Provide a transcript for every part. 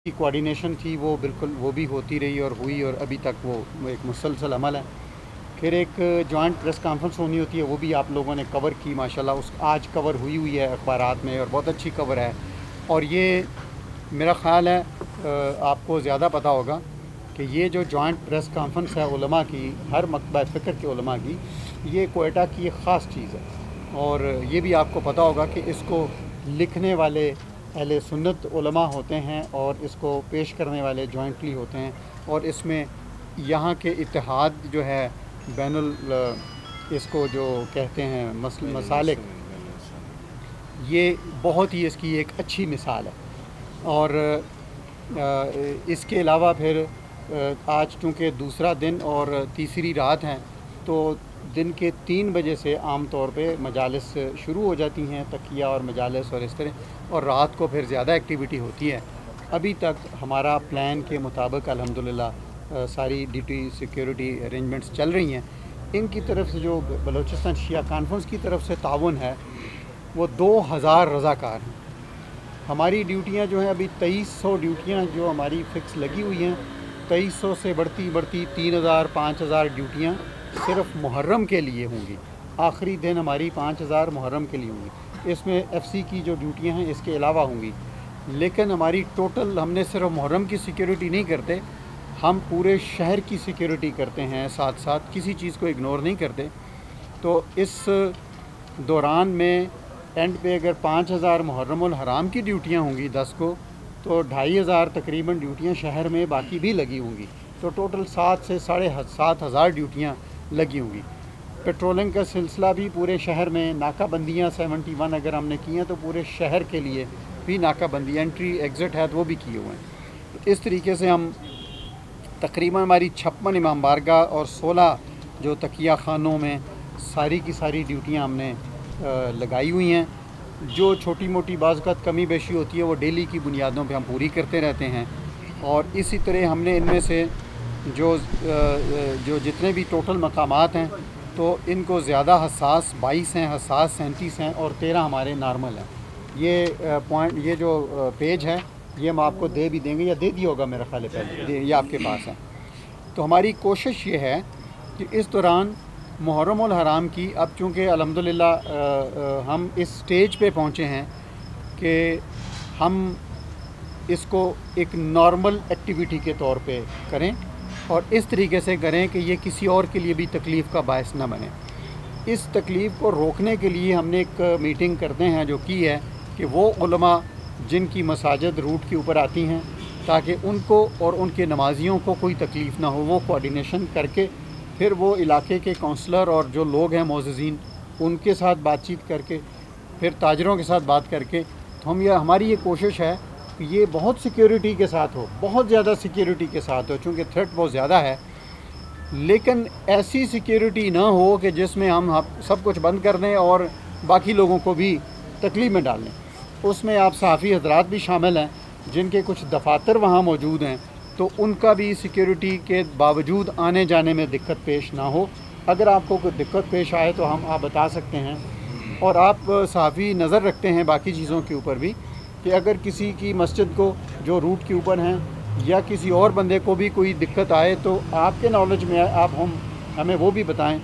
Coordination थी वो बिल्कुल वो भी होती रही और हुई, और अभी तक वो एक मुसलसल अमल है। फिर एक जॉइंट प्रेस कॉन्फ्रेंस होनी होती है, वो भी आप लोगों ने कवर की माशाल्लाह, उस आज कवर हुई है अखबारात में और बहुत अच्छी कवर है। और ये मेरा ख़्याल है आपको ज़्यादा पता होगा कि ये जो जॉइंट प्रेस कॉन्फ्रेंस है उलमा की, हर मकतबा फ़िक्र के उलमा की, ये कोयटा की एक ख़ास चीज़ है। और ये भी आपको पता होगा कि इसको लिखने वाले अहले सुन्नत उलमा होते हैं और इसको पेश करने वाले जॉइंटली होते हैं, और इसमें यहाँ के इत्तेहाद जो है बैनुल इसको जो कहते हैं मसालिक, ये बहुत ही इसकी एक अच्छी मिसाल है। और इसके अलावा फिर आज चूँकि दूसरा दिन और तीसरी रात है, तो दिन के 3 बजे से आम तौर पे मजालिस शुरू हो जाती हैं, तकिया और मजालिस और इस तरह, और रात को फिर ज़्यादा एक्टिविटी होती है। अभी तक हमारा प्लान के मुताबिक अल्हम्दुलिल्लाह सारी ड्यूटी सिक्योरिटी अरेंजमेंट्स चल रही हैं। इनकी तरफ से जो बलूचिस्तान शिया कॉन्फ्रेंस की तरफ से ताउन है वो 2000 रज़ाकार हैं। हमारी ड्यूटियां जो हैं अभी 2300 ड्यूटियां जो हमारी फ़िक्स लगी हुई हैं, 2300 से बढ़ती 3000 5000 ड्यूटियां सिर्फ मुहर्रम के लिए होंगी। आखिरी दिन हमारी 5000 मुहर्रम के लिए होंगी। इसमें एफसी की जो ड्यूटियां हैं इसके अलावा होंगी। लेकिन हमारी टोटल, हमने सिर्फ मुहर्रम की सिक्योरिटी नहीं करते, हम पूरे शहर की सिक्योरिटी करते हैं, साथ साथ किसी चीज़ को इग्नोर नहीं करते। तो इस दौरान में एंड पे अगर 5000 मुहर्रमुल हराम की ड्यूटियां होंगी 10 को, तो 2500 तकरीबन ड्यूटियां शहर में बाकी भी लगी होंगी। तो टोटल 7 से 7500 ड्यूटियां लगी होंगी। पेट्रोलिंग का सिलसिला भी पूरे शहर में, नाकाबंदियाँ 71 अगर हमने की हैं तो पूरे शहर के लिए भी नाकाबंदी, एंट्री एग्ज़िट है तो वो भी किए हुए हैं। इस तरीके से हम तकरीबन हमारी 56 इमाम बारगाह और 16 जो तकिया खानों में सारी की सारी ड्यूटियाँ हमने लगाई हुई हैं। जो छोटी मोटी बाज़ कमी बेशी होती है वो डेली की बुनियादों पे हम पूरी करते रहते हैं। और इसी तरह हमने इनमें से जो जितने भी टोटल मकामात हैं तो इनको ज़्यादा हसास 22 हैं, हसास 37 हैं और 13 हमारे नॉर्मल हैं। ये पॉइंट, ये जो पेज है ये हम आपको दे भी देंगे, या दे दिया होगा मेरा ख्याल है पहले, ये आपके पास है। तो हमारी कोशिश ये है कि इस दौरान मुहर्रमुल हराम की, अब चूँकि अल्हम्दुलिल्लाह हम इस स्टेज पे पहुँचे हैं कि हम इसको एक नॉर्मल एक्टिविटी के तौर पे करें और इस तरीके से करें कि ये किसी और के लिए भी तकलीफ़ का बायस न बने। इस तकलीफ़ को रोकने के लिए हमने एक मीटिंग करते हैं जो की है कि वो उलमा जिनकी मसाजिद रूट के ऊपर आती हैं, ताकि उनको और उनके नमाजियों को कोई तकलीफ़ ना हो, वो कोऑर्डिनेशन करके फिर वो इलाके के काउंसलर और जो लोग हैं मोअज़्ज़िज़ीन उनके साथ बातचीत करके, फिर ताजरों के साथ बात करके, तो हमारी ये कोशिश है कि ये बहुत सिक्योरिटी के साथ हो, बहुत ज़्यादा सिक्योरिटी के साथ हो, चूँकि थ्रेट बहुत ज़्यादा है। लेकिन ऐसी सिक्योरिटी ना हो कि जिसमें हम सब कुछ बंद कर दें और बाकी लोगों को भी तकलीफ़ में डाल लें। उसमें आप सहाफ़ी हज़रात भी शामिल हैं जिनके कुछ दफातर वहाँ मौजूद हैं, तो उनका भी सिक्योरिटी के बावजूद आने जाने में दिक्कत पेश ना हो। अगर आपको कोई दिक्कत पेश आए तो आप बता सकते हैं। और आप सहाफ़ी नज़र रखते हैं बाकी चीज़ों के ऊपर भी कि अगर किसी की मस्जिद को जो रूट के ऊपर हैं या किसी और बंदे को भी कोई दिक्कत आए तो आपके नॉलेज में आप हमें वो भी बताएं,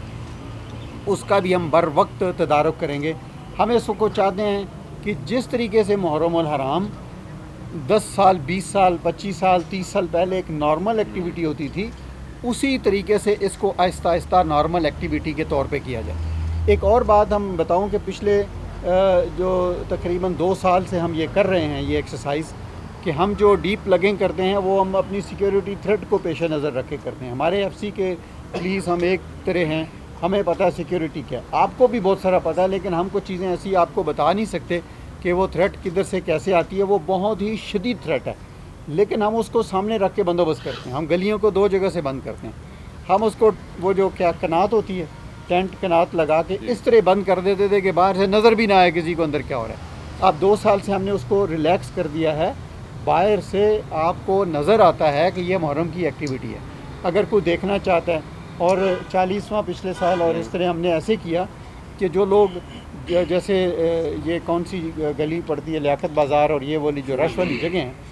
उसका भी हम बर वक्त तदारुक करेंगे। हम इसको चाहते हैं कि जिस तरीके से मुहर्रमुल हराम 10 साल 20 साल 25 साल 30 साल पहले एक नॉर्मल एक्टिविटी होती थी, उसी तरीके से इसको आहिस्ता आहिस्ता नॉर्मल एक्टिविटी के तौर पे किया जाए। एक और बात हम बताऊं कि पिछले जो तकरीबन 2 साल से हम ये कर रहे हैं ये एक्सरसाइज, कि हम जो डीप प्लगिंग करते हैं वो हम अपनी सिक्योरिटी थ्रेट को पेश नज़र रख के करते हैं। हमारे एफसी के पुलिस हम एक तरह हैं, हमें पता है सिक्योरिटी क्या है, आपको भी बहुत सारा पता है, लेकिन हम कुछ चीज़ें ऐसी आपको बता नहीं सकते कि वो थ्रेट किधर से कैसे आती है। वो बहुत ही शदीद थ्रेट है, लेकिन हम उसको सामने रख के बंदोबस्त करते हैं। हम गलियों को 2 जगह से बंद करते हैं। हम उसको वो जो क्या कनात होती है, टेंट कनात लगा के इस तरह बंद कर देते थे कि बाहर से नज़र भी ना आए किसी को अंदर क्या हो रहा है। अब 2 साल से हमने उसको रिलैक्स कर दिया है, बाहर से आपको नज़र आता है कि ये मुहर्रम की एक्टिविटी है अगर कोई देखना चाहता है। और 40वां पिछले साल, और इस तरह हमने ऐसे किया कि जो लोग जैसे ये कौन सी गली पड़ती है, लियाकत बाज़ार और ये वाली जो रश वाली जगह हैं,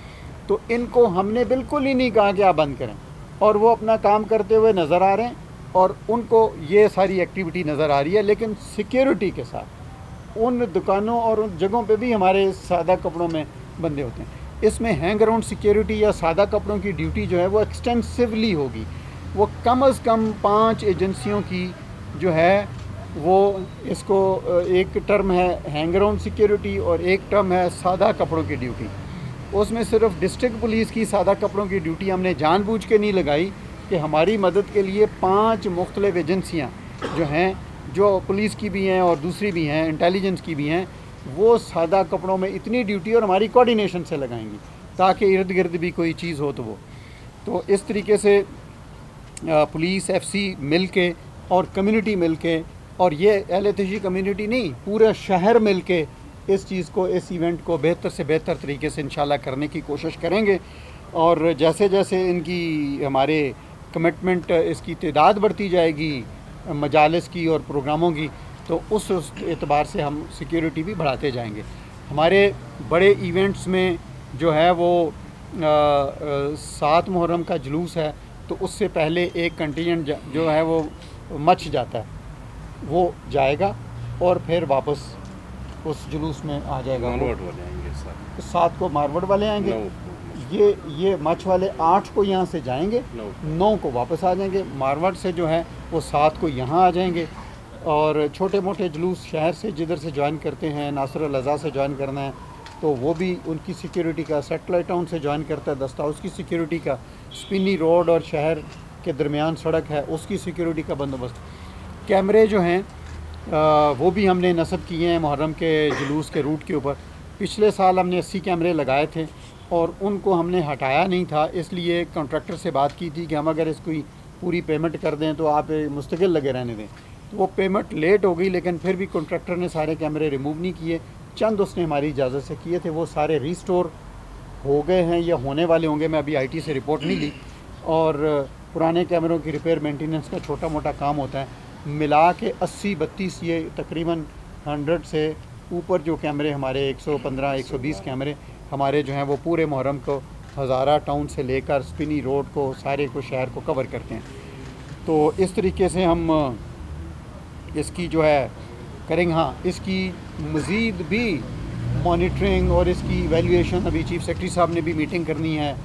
تو ان کو ہم نے بالکل ہی نہیں کہا کہ آپ بند کریں، اور وہ اپنا کام کرتے ہوئے نظر آ رہے ہیں اور ان کو یہ ساری ایکٹیویٹی نظر آ رہی ہے، لیکن سیکیورٹی کے ساتھ ان دکانوں اور ان جگہوں پہ بھی ہمارے سادہ کپڑوں میں بندے ہوتے ہیں۔ اس میں ہینگ اراؤنڈ سیکیورٹی یا سادہ کپڑوں کی ڈیوٹی جو ہے وہ ایکسٹینسولی ہوگی، وہ کم از کم 5 ایجنسیوں کی جو ہے وہ، اس کو ایک ٹرم ہے ہینگ اراؤنڈ سیکیورٹی اور ایک ٹرم ہے سادہ کپڑوں کی ڈیوٹی۔ اس میں صرف ڈسٹرکٹ پولیس کی سادہ کپڑوں کی ڈیوٹی ہم نے جان بوجھ کے نہیں لگائی کہ ہماری مدد کے لیے 5 مختلف ایجنسیاں جو ہیں، جو پولیس کی بھی ہیں اور دوسری بھی ہیں، انٹیلیجنس کی بھی ہیں، وہ سادہ کپڑوں میں اتنی ڈیوٹی اور ہماری کوارڈینیشن سے لگائیں گی تاکہ ارد گرد بھی کوئی چیز ہو تو اس طریقے سے پولیس، ایف سی مل کے اور کمیونٹی مل کے، اور یہ اہل تشیع کمیونٹی نہیں، پورا شہر مل کے اس چیز کو، اس ایونٹ کو بہتر سے بہتر طریقے سے انشاءاللہ کرنے کی کوشش کریں گے۔ اور جیسے جیسے ان کی ہمارے کمٹمنٹ، اس کی تعداد بڑھتی جائے گی مجالس کی اور پروگراموں کی، تو اس اعتبار سے ہم سیکیورٹی بھی بڑھاتے جائیں گے۔ ہمارے بڑے ایونٹس میں جو ہے وہ 7 محرم کا جلوس ہے، تو اس سے پہلے ایک کنٹینجنٹ جو ہے وہ مچ جاتا ہے، وہ جائے گا اور پھر واپس اس جلوس میں آ جائے گا۔ مارواڑ والے آئیں گے 7 کو مارواڑ والے آئیں گے، یہ مچ والے 8 کو یہاں سے جائیں گے، 9 کو واپس آ جائیں گے۔ مارواڑ سے جو ہے وہ 7 کو یہاں آ جائیں گے، اور چھوٹے موٹے جلوس شہر سے جدھر سے جوائن کرتے ہیں، ناصر الاضاء سے جوائن کرنا ہے تو وہ بھی ان کی سیکیورٹی کا، سیٹلائٹ ٹاؤن سے جوائن کرتا ہے دستہ، اس کی سیکیورٹی کا، سپینی روڈ اور شہر کے درمیان سڑک ہے اس کی سیکیورٹی کا بندوبست۔ کیمرے جو ہیں وہ بھی ہم نے نصب کیے ہیں محرم کے جلوس کے روٹ کے اوپر۔ پچھلے سال ہم نے 80 کیمرے لگائے تھے اور ان کو ہم نے ہٹایا نہیں تھا، اس لیے کانٹریکٹر سے بات کی تھی کہ ہم اگر اس کی پوری پیمنٹ کر دیں تو آپ مستقل لگے رہنے دیں۔ وہ پیمنٹ لیٹ ہو گئی، لیکن پھر بھی کانٹریکٹر نے سارے کیمرے ریموو نہیں کیے، چند اس نے ہماری اجازت سے کیے تھے، وہ سارے ریسٹور ہو گئے ہیں یا ہونے والے ہوں گے، میں ابھی آئی ٹی سے رپورٹ نہیں لی۔ اور پرانے کیمروں کی ریپیئر مینٹیننس کا چھوٹا موٹا کام ہوتا ہے، ملا کے 80-32 یہ تقریباً 100 سے اوپر جو کیمرے ہمارے 115-120 کیمرے ہمارے جو ہیں وہ پورے محرم کو ہزارہ ٹاؤن سے لے کر سپینی روڈ کو، سارے کو، شہر کو کور کرتے ہیں۔ تو اس طریقے سے ہم اس کی جو ہے کریں گے۔ ہاں، اس کی مزید بھی مانیٹرنگ اور اس کی ایویلیویشن ابھی چیف سیکرٹری صاحب نے بھی میٹنگ کرنی ہے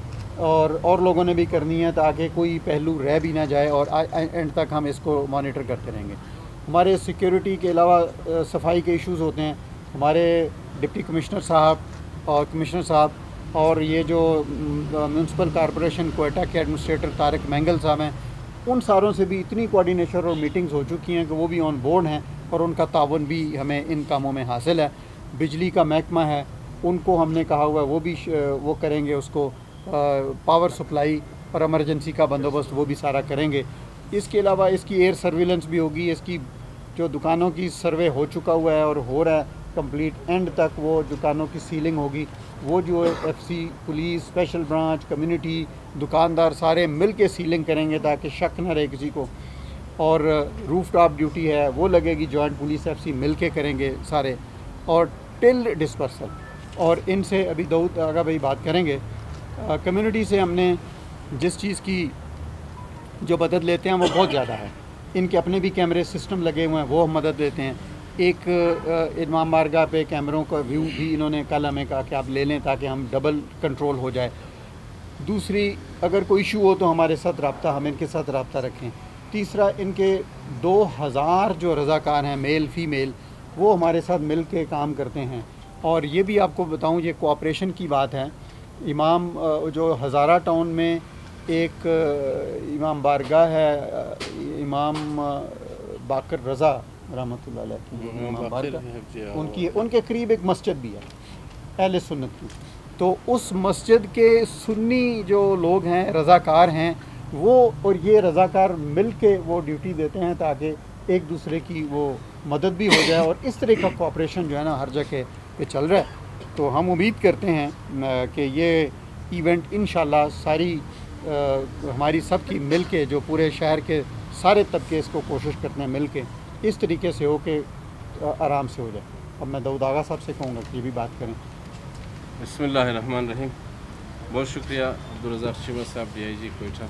اور لوگوں نے بھی کرنی ہے تاکہ کوئی پہلو رہ بھی نہ جائے، اور اینڈ تک ہم اس کو مانیٹر کرتے رہیں گے۔ ہمارے سیکیورٹی کے علاوہ صفائی کے ایشوز ہوتے ہیں، ہمارے ڈپٹی کمشنر صاحب اور کمشنر صاحب اور یہ جو میونسپل کارپوریشن کوئٹہ کے ایڈمنسٹریٹر طارق مینگل صاحب ہیں، ان ساروں سے بھی اتنی کوارڈینیشن اور میٹنگز ہو چکی ہیں کہ وہ بھی آن بورڈ ہیں اور ان کا تعاون بھی ہمیں ان کاموں میں حاصل ہے۔ بجلی کا محکمہ ہے، ان کو ہم نے کہا ہوا ہے وہ بھی وہ کریں گے، اس کو پاور سپلائی اور ایمرجنسی کا بندوبست وہ بھی سارا کریں گے۔ اس کے علاوہ اس کی ایئر سرویلنس بھی ہوگی، اس کی جو دکانوں کی سروے ہو چکا ہوا ہے اور ہو رہا ہے کمپلیٹ، اینڈ تک وہ دکانوں کی سیلنگ ہوگی، وہ جو F C, police, special branch, community, دکاندار سارے مل کے سیلنگ کریں گے تاکہ شک نہ رہے کسی کو۔ اور روف ٹاپ ڈیوٹی ہے وہ لگے گی، جوائنٹ پولیس ایف سی مل کے کریں گے سارے، اور ٹل ڈسپرسل۔ اور ان سے ابھی داؤد آگا بھائی بات کریں گے۔ کمیونٹی سے ہم نے جس چیز کی جو مدد لیتے ہیں وہ بہت زیادہ ہے، ان کے اپنے بھی کیمرے سسٹم لگے ہوئے ہیں، وہ ہم مدد دیتے ہیں۔ ایک امام بارگاہ پہ کیمروں کا ویو بھی انہوں نے کل ہمیں کہا کہ آپ لے لیں تاکہ ہم ڈبل کنٹرول ہو جائے۔ دوسری، اگر کوئی ایشو ہو تو ہمارے ساتھ رابطہ، ہم ان کے ساتھ رابطہ رکھیں۔ تیسرا، ان کے 2000 جو رضاکار ہیں میل فیمیل، وہ ہمارے ساتھ مل کے کام کرتے ہیں۔ اور یہ بھی آپ کو بتاؤں، یہ کوآپریشن کی بات ہے۔ امام جو ہزارہ ٹاؤن میں ایک امام بارگاہ ہے، امام باقر رضا رحمۃ اللہ علیہ، امام بارگاہ، ان کے قریب ایک مسجد بھی ہے اہل سنت کی، تو اس مسجد کے سنی جو لوگ ہیں، رضاکار ہیں، وہ اور یہ رضاکار مل کے وہ ڈیوٹی دیتے ہیں تاکہ ایک دوسرے کی وہ مدد بھی ہو جائے، اور اس طرح کا کوآپریشن جو ہے نا ہر جگہ پہ چل رہا ہے۔ تو ہم امید کرتے ہیں کہ یہ ایونٹ انشاءاللہ ساری ہماری سب کی مل کے، جو پورے شہر کے سارے طبقے اس کو کوشش کرتے ہیں مل کے، اس طریقے سے ہو کہ آرام سے ہو جائے۔ اب میں داؤد آغا صاحب سے کہوں گا کہ یہ بھی بات کریں۔ بسم اللہ الرحمن الرحیم۔ بہت شکریہ عبدالرزاق چیمہ صاحب DIG کوئٹہ،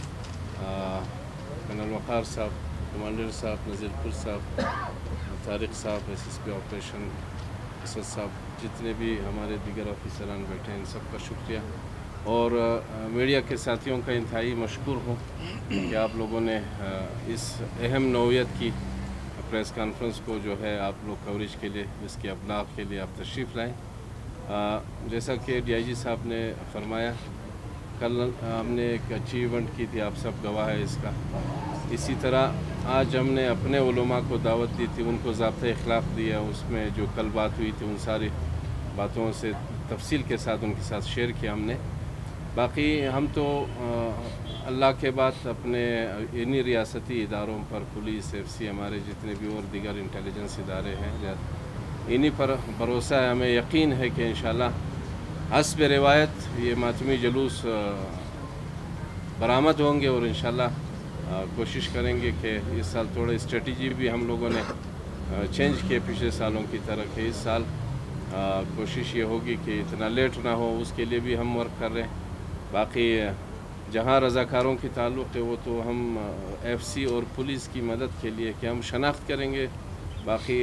کنل وقار صاحب، کمانڈر صاحب، نذیر پور صاحب، طارق صاحب، SSP آپریشن اسد صاحب، جتنے بھی ہمارے دیگر آفیسران بیٹھے ہیں ان سب کا شکریہ، اور میڈیا کے ساتھیوں کا انتہائی مشکور ہوں کہ آپ لوگوں نے اس اہم نوعیت کی پریس کانفرنس کو جو ہے آپ لوگ کوریج کے لیے، اس کے ابلاغ کے لیے آپ تشریف لائیں۔ جیسا کہ DIG صاحب نے فرمایا، کل ہم نے ایک اچھی ایونٹ کی تھی، آپ سب گواہ ہے اس کا۔ اسی طرح آج ہم نے اپنے علماء کو دعوت دی تھی، ان کو ضابطۂ اخلاق دیا، اس میں جو کل بات ہوئی تھی ان ساری باتوں سے تفصیل کے ساتھ ان کے ساتھ شیئر کیا ہم نے۔ باقی ہم تو اللہ کے بعد اپنے انہی ریاستی اداروں پر، پولیس، FC، ہمارے جتنے بھی اور دیگر انٹیلیجنس ادارے ہیں، انہی پر بھروسہ ہے، ہمیں یقین ہے کہ انشاءاللہ حسب روایت یہ ماتمی جلوس برآمد ہوں گے، اور انشاءاللہ کوشش کریں گے کہ اس سال تھوڑا اسٹریٹجی بھی ہم لوگوں نے چینج کیے پچھلے سالوں کی طرح، کہ اس سال کوشش یہ ہوگی کہ اتنا لیٹ نہ ہو، اس کے لیے بھی ہم ورک کر رہے ہیں۔ باقی جہاں رضاکاروں کی تعلق ہے وہ تو ہم FC اور پولیس کی مدد کے لیے کہ ہم شناخت کریں گے، باقی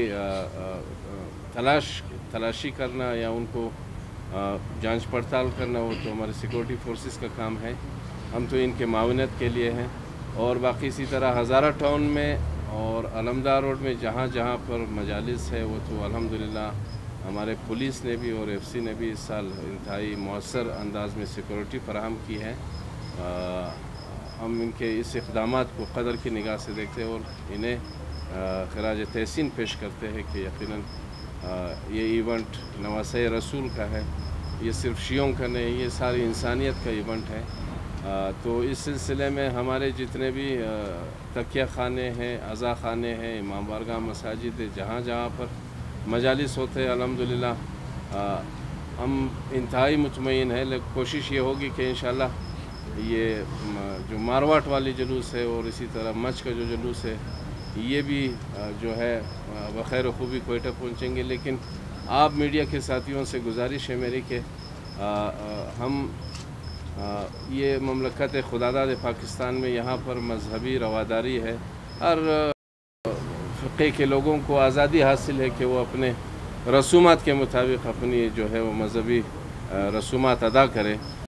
تلاشی کرنا یا ان کو جانچ پڑتال کرنا وہ تو ہمارے سیکورٹی فورسز کا کام ہے، ہم تو ان کے معاونت کے لیے ہیں۔ اور باقی اسی طرح ہزارہ ٹاؤن میں اور علمدار روڈ میں جہاں جہاں پر مجالس ہے وہ تو الحمدللہ ہمارے پولیس نے بھی اور FC نے بھی اس سال انتہائی مؤثر انداز میں سیکورٹی فراہم کی ہے۔ ہم ان کے اس اقدامات کو قدر کی نگاہ سے دیکھتے ہیں اور انہیں خراج تحسین پیش کرتے ہیں کہ یقیناً یہ ایونٹ نواسۂ رسول کا ہے، یہ صرف شیعوں کا نہیں، یہ ساری انسانیت کا ایونٹ ہے۔ تو اس سلسلے میں ہمارے جتنے بھی تکیہ خانے ہیں، عزا خانے ہیں، امام بارگاہ مساجد ہے، جہاں جہاں پر مجالس ہوتے ہیں، الحمدللہ ہم انتہائی مطمئن ہیں، لیکن کوشش یہ ہوگی کہ انشاءاللہ یہ جو مارواٹ والی جلوس ہے اور اسی طرح مچ کا جو جلوس ہے یہ بھی جو ہے بخیر و خوبی کوئٹہ پہنچیں گے۔ لیکن آپ میڈیا کے ساتھیوں سے گزارش ہے میری کہ ہم یہ مملکت خداداد پاکستان میں یہاں پر مذہبی رواداری ہے، ہر فقہ کے لوگوں کو آزادی حاصل ہے کہ وہ اپنے رسومات کے مطابق اپنی جو ہے وہ مذہبی رسومات ادا کرے۔